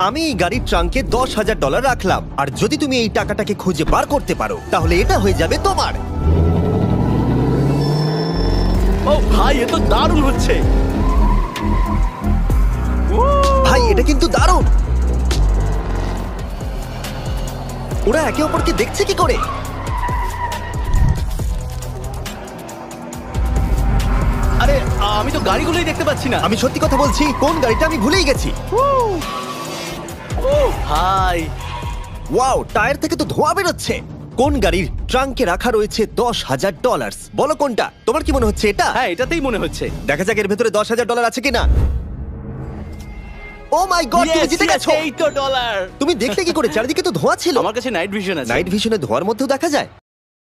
আমি এই গাড়ির ট্রাঙ্কে $10,000 রাখলাম, আর যদি তুমি এই টাকাটাকে খুঁজে বার করতে পারো তাহলে এটা হয়ে যাবে তোমার। ও ভাই, এ তো দারুণ হচ্ছে। ভাই এটা কিন্তু দারুণ। ওরা একে অপরকে দেখছে কি করে? আরে আমি তো গাড়িগুলোই দেখতে পাচ্ছি না। আমি সত্যি কথা বলছি, কোন গাড়িটা আমি ভুলেই গেছি। ও ভাই, ওয়াও, টায়ার থেকে তো ধোঁয়া বেরোচ্ছে। কোন গাড়ির ট্রাঙ্কে রাখা রয়েছে $10,000? বলো কোনটা? তোমার কি মনে হচ্ছে এটা? হ্যাঁ এটাতেই মনে হচ্ছে। দেখা যাক এর ভেতরে $10,000 আছে কিনা। ও মাই গড, তুমি Yes, জিতে yes, গেছো। এই তো ডলার। তুমি দেখলে কি করে? চারিদিকে তো ধোঁয়া ছিল। আমার কাছে নাইট ভিশন আছে। নাইট ভিশনে ধোঁয়ার মধ্যেও দেখা যায়।